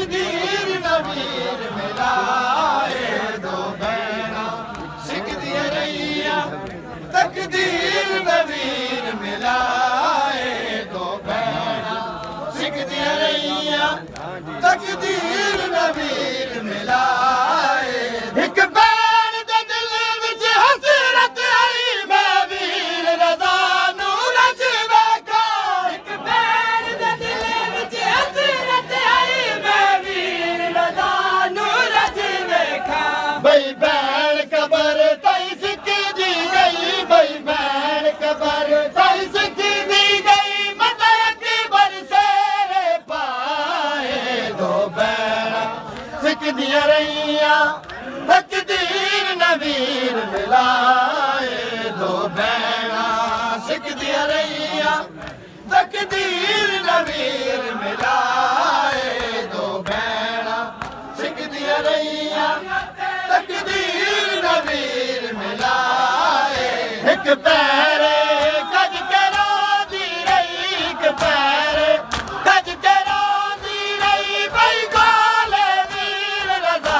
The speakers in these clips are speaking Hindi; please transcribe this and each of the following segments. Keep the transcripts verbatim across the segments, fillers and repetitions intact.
तकदीर नवीर मिलाए दो भैणा सिकदियां रहियां तकदीर नवीर मिलाए दो भैणा सिकदियां रहियां तकदीर नवीर मिलाए एक बैण दे दिल विच हसरत आई मैं वीर रज़ा नूं रज वेखा एक बैण दे दिल विच हसरत आई मैं वीर रज़ा नूं रज वेखा बई बैण कबर तई सिकदी गई बई बैण कबर तई सिकदी गई मत अकबर सेरे पाए दो बैणा सिकदियां रहियां तकदीर नवीर मिलाए दो भैणा सिकदियां रहियां तकदीर नवीर मिलाए दो भैणा सिकदियां रहियां तकदीर नवीर मिलाए एक पैरे कज के रोंदी रही एक पैरे कज के रोंदी रही बई गोले वीर रज़ा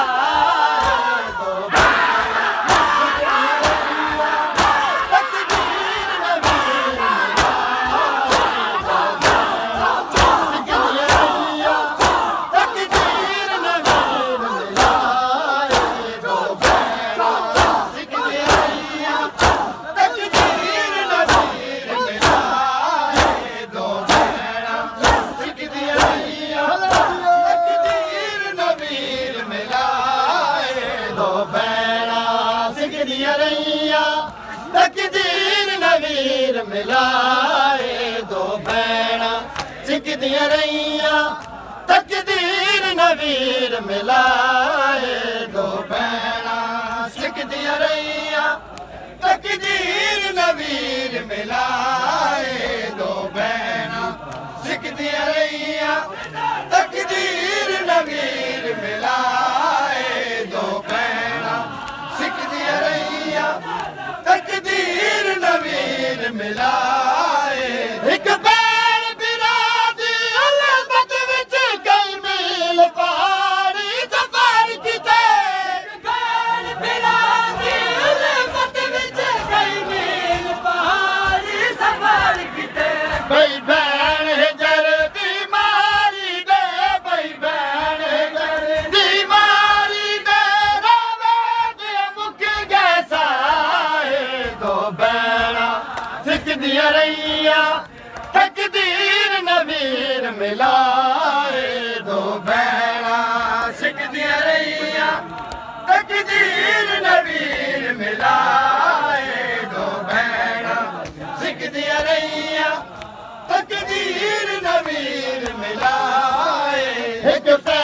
तकदीर नवीर मिलाए दो भैणा सिकदियां रहियां तकदीर नवीर मिलाए दो भैणा सिकदियां रहियां तकदीर नवीर मिलाए दो भैणा सिकदियां रहियां तकदीर नवीर मिलाए दो भैणा सिकदियां रहियां तकदीर नवीर मिलाए एक बैण बिरादी अलबत विच कई मील पहाड़ी सफर कीते बैण बिरादी अलबत विच कई मील पहाड़ी सफर कीते बई बैण हिजर दी मारी दे बई बैण हिजर दी मारी दे रवे दे मुक गए साए दो भैणा सिकदियां रहियां तकदीर नवीर मिलाए दो भैणा सिकदियां रहियां तकदीर नवीर मिलाए दो भैणा सिकदियां रहियां तकदीर नवीर मिलाए एक